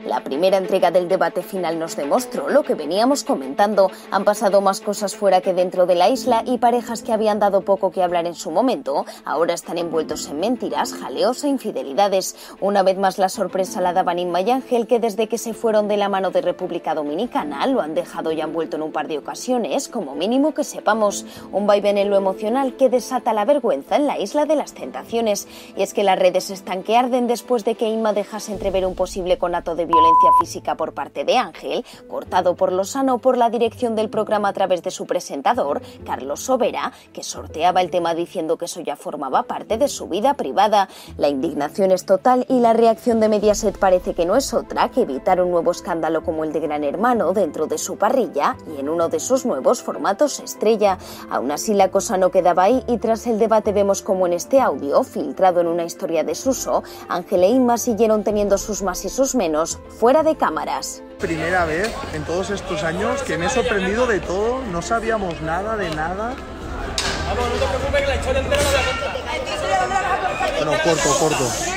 La primera entrega del debate final nos demostró lo que veníamos comentando. Han pasado más cosas fuera que dentro de la isla y parejas que habían dado poco que hablar en su momento ahora están envueltos en mentiras, jaleos e infidelidades. Una vez más la sorpresa la daban Inma y Ángel, que desde que se fueron de la mano de República Dominicana lo han dejado y han vuelto en un par de ocasiones, como mínimo que sepamos. Un vaivén en lo emocional que desata la vergüenza en la Isla de las Tentaciones. Y es que las redes están que arden después de que Inma dejase entrever un posible conato de violencia física por parte de Ángel, cortado por lo sano por la dirección del programa a través de su presentador, Carlos Sobera, que sorteaba el tema diciendo que eso ya formaba parte de su vida privada. La indignación es total y la reacción de Mediaset parece que no es otra que evitar un nuevo escándalo como el de Gran Hermano dentro de su parrilla y en uno de sus nuevos formatos estrella. Aún así la cosa no quedaba ahí y tras el debate vemos como en este audio, filtrado en una historia desuso, Ángel e Inma siguieron teniendo sus más y sus menos fuera de cámaras. Primera vez en todos estos años que me he sorprendido de todo, no sabíamos nada de nada. Vamos, no te preocupes que la historia entera no la voy a contar. Bueno, corto.